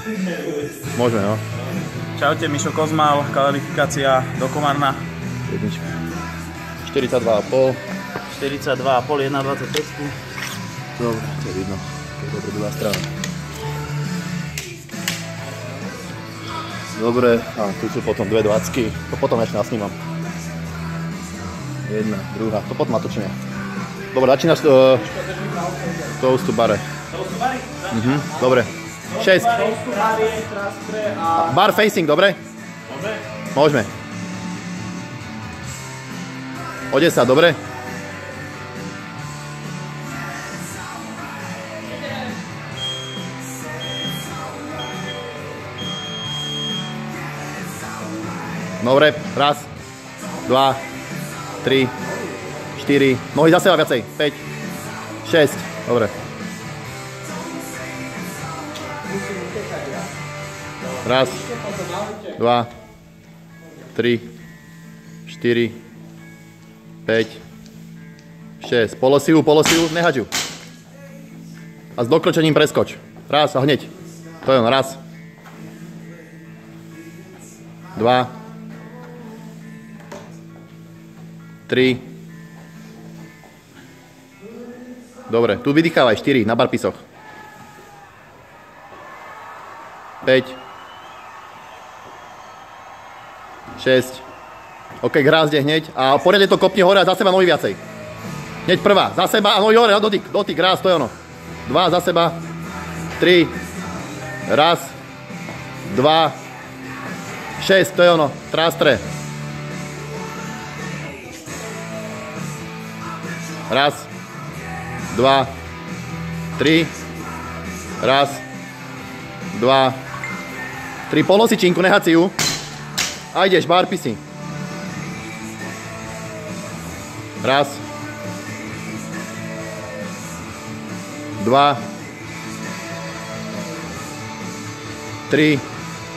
Môžeme, no. Čaute, Mišo Kozmal, kvalifikácia do Komárna. Jednička. 42,5. 42,5, 1,25. Dobre, to je vidno. To je dobrá druhá strana. Dobre, a tu sú potom dve 20. To potom ešte nasnímam. Jedna, druhá, to potom natočíme. Dobre, začínaš toast to bare. Dobre. 6. Bar facing, dobre? Môžeme. O 10, dobre? Dobre, raz, 2, 3, 4, nohy za seba viacej, 5, 6, dobre. Raz, 2, 3, 4, 5, 6, polosilu, nehaď ju. A s dokročením preskoč. Raz a hneď. To je on, raz. 2, 3. Dobre, tu vydýchávaj, 4 na barpisoch. 5. 6. OK, k brázde hneď. A poriadne to kopni hore a za seba nohy viacej. Hneď prvá, za seba a nohy hore, dotyk, raz, to je ono. 2, za seba. 3. Raz. 2. 6, to je ono. Trástre. Raz, 2, 3, raz, 2, 3, polosičinku, nehať si ju. A ideš, barpisy. Raz, 2, 3,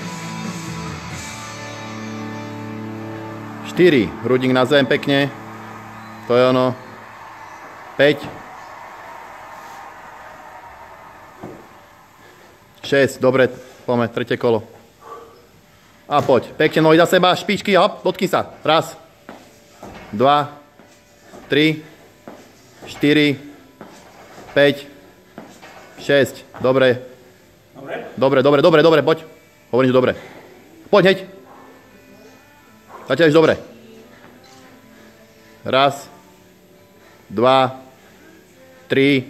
4, hrudník na zem pekne, to je ono. 5, 6, dobre, poďme, tretie kolo. A poď, pekne nohy za seba, špičky, hop, dotkni sa. Raz, 2, 3, 4, 5, 6, dobre. Dobre, poď. Hovorím, že dobre. Poď, hneď. Zatiaľ už dobre. Raz, 2, 3,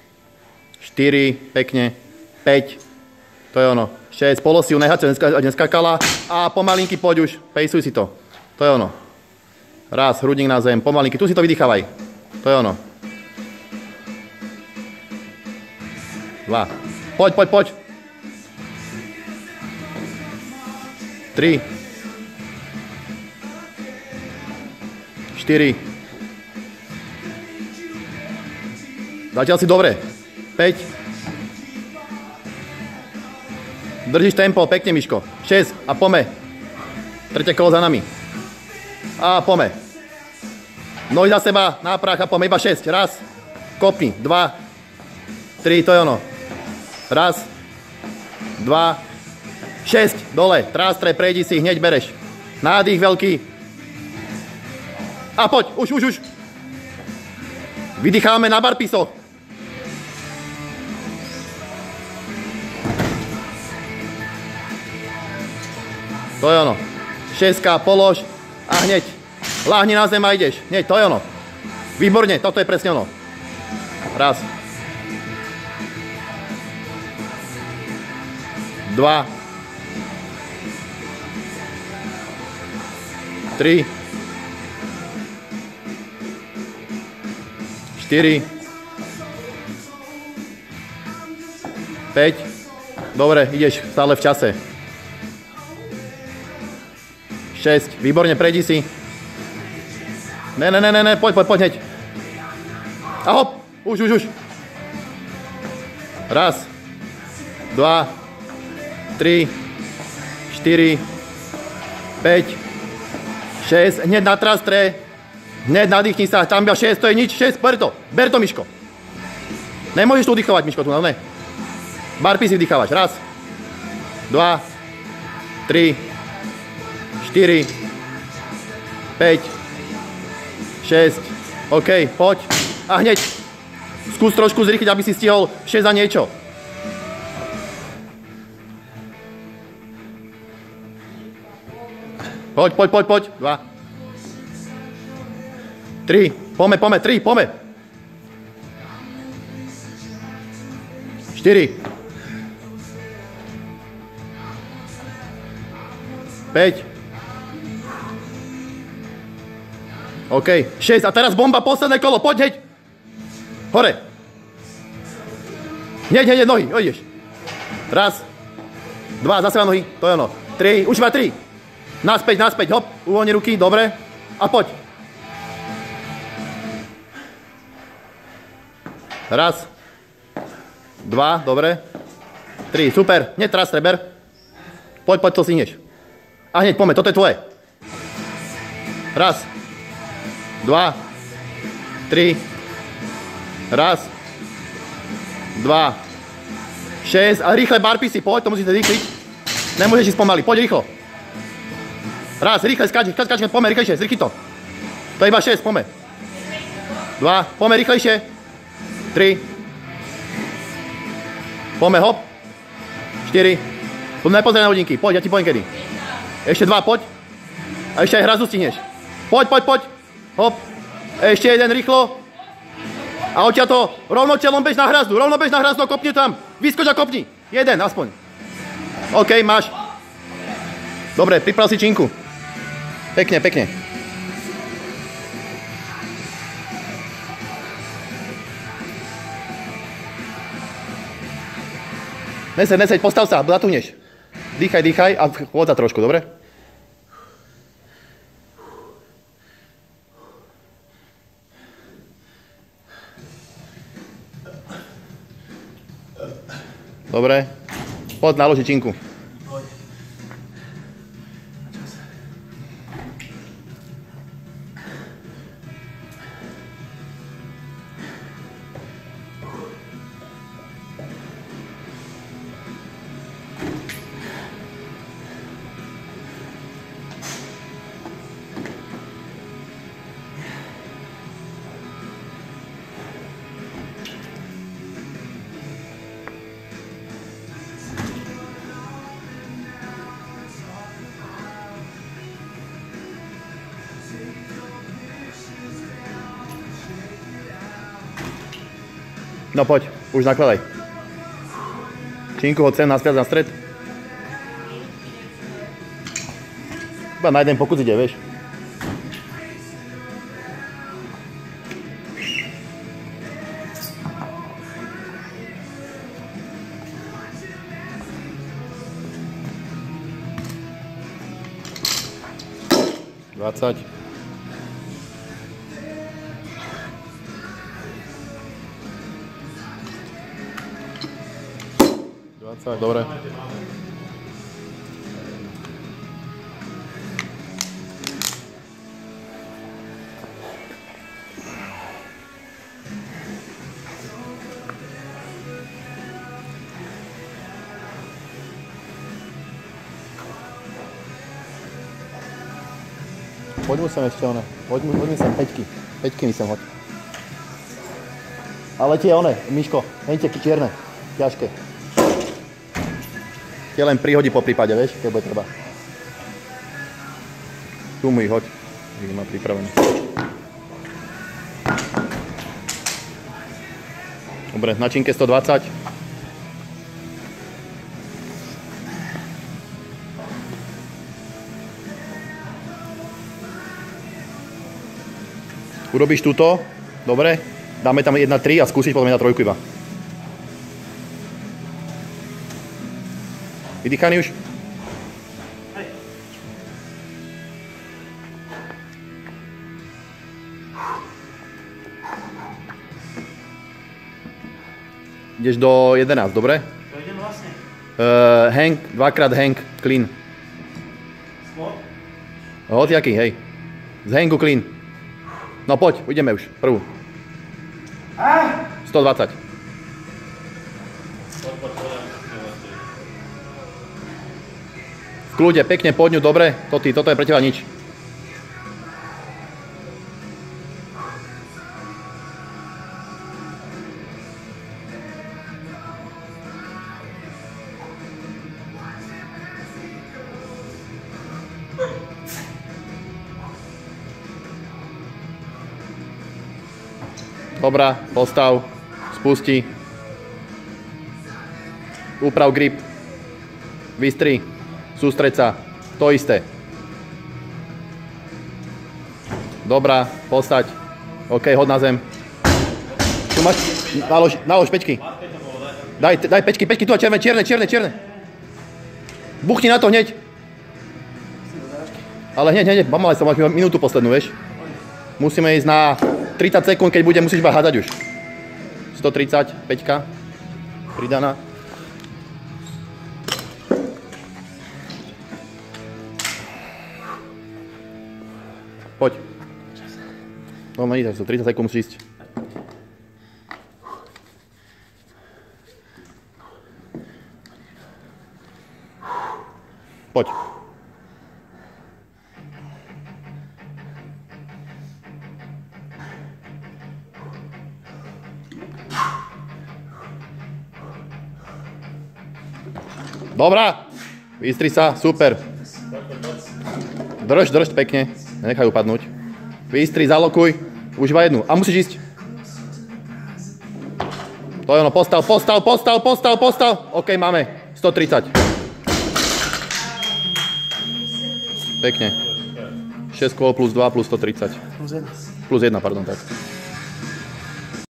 4, pekne, 5, to je ono, 6, polosiu, nehať sa, neskakala a pomalinky poď už, pejsuj si to, to je ono. Raz, hrudník na zem, pomalinky, tu si to vydýchávaj, to je ono. 2, poď. 3, 4, zatiaľ si dobre. 5. Držíš tempo, pekne, Miško. 6 a pome. Tretie kolo za nami. A pome. Nohy za seba, na prach a pome. Iba 6. Raz. Kopni. 2. 3, to je ono. Raz. 2. 6. Dole. Trástre, prejdi si, hneď bereš. Nádych veľký. A poď. Už. Vydýchávame na barpisoch. To je ono. 6, polož a hneď. Láhni na zem a ideš. Hneď, to je ono. Výborne, toto je presne ono. Raz. 2. 3. 4. 5. Dobre, ideš stále v čase. 6. Výborne, prejdi si. Ne, poď hneď. A hop, už. Raz. 2. 3. 4. 5. 6. Hneď na trastre. Hneď nadýchni sa, tam iba 6, to je nič, 6, ber to, Miško. Nemôžeš tu vdychovať, Miško, tu, no ne. Barpisy vdychávaš, raz. 2, 3, 4, 5, 6. OK, poď. A hneď. Skús trošku zrýchliť, aby si stihol 6 a niečo. Poď. 2. 3. Pome, 3, pome. 4. 5. OK, 6. A teraz bomba, posledné kolo, poď, hneď. Hore. Hneď, nohy, ideš. Raz. 2, zase na nohy, to je ono. 3, už iba 3. Naspäť, hop, uvoľni ruky, dobre. A poď. Raz. 2, dobre. 3, super, hneď teraz streber. Poď, to stihneš. A hneď, poďme, toto je tvoje. Raz. 2, 3, raz, 2, 6 a rýchle barpisy, poď, to musíte rýchliť. Nemôžeš ísť pomaly, poď rýchlo. Raz, rýchle, skáč, poďme rýchlejšie, zrýchli to. To je iba 6, poďme. 2, poďme rýchlejšie. 3. Poďme, hop. 4. Poďme, nepozeraj na hodinky, poď, ja ti poviem kedy. Ešte 2, poď. A ešte aj hrazu stihneš. Poď. Hop, ešte jeden rýchlo. A odtiaľ to, rovno telom bež na hrazdu, kopni tam. Vyskoč a kopni. Jeden, aspoň. OK, máš. Dobre, priprav si činku. Pekne. Neseď, postav sa, zatuhneš. Dýchaj a chôd sa trošku, dobre? Dobre, poď naložiť činku. No poď, už nakladaj. Činku hoď sem naspäť na stred. Iba na jeden pokus ide, vieš. Dvadsať. 20, dobre. Poď mu sem ešte one. Poď mi sem, peťky mi sem hoď. Ale tie one, Miško, hejte čierne, ťažké. Tie len prihodí po prípade, vieš, keď bude treba. Tu mu ich hoď, ich má pripravený. Dobre, na činke 120. Urobíš túto, dobre, dáme tam 1-3 a skúsiš potom 1-3 iba. Vydýchaný už? Hej. Ideš do 11, dobre? To idem vlastne. Hang, dvakrát hang, clean. Small? Hociaký, hej. Z hangu clean. No poď, ideme už, prvú. 120. V kľude, pekne pod ňu, dobre. Toto je pre teba nič. Dobrá, postav, spusti. Uprav grip. Vystri. Sústreď sa. To isté. Dobrá, postať. OK, hod na zem. Tu máš, nalož peťky. Daj peťky, tu a čierne. Buchni na to hneď. Ale hneď, pomalej sa, máš minútu poslednú, vieš. Musíme ísť na 30 sekúnd, keď bude, musíš iba hádať už. 130, peťka. Pridaná. Poď. No, mení, tak 30 sekúnd musíš ísť. Poď. Dobrá. Vystri sa, super. Drž pekne. Nechaj upadnúť. Vystri, zalokuj. Už iba jednu. A musíš ísť. To je ono. Postav. OK, máme. 130. Pekne. 6 kôl plus 2 plus 130. Plus 1, pardon, tak.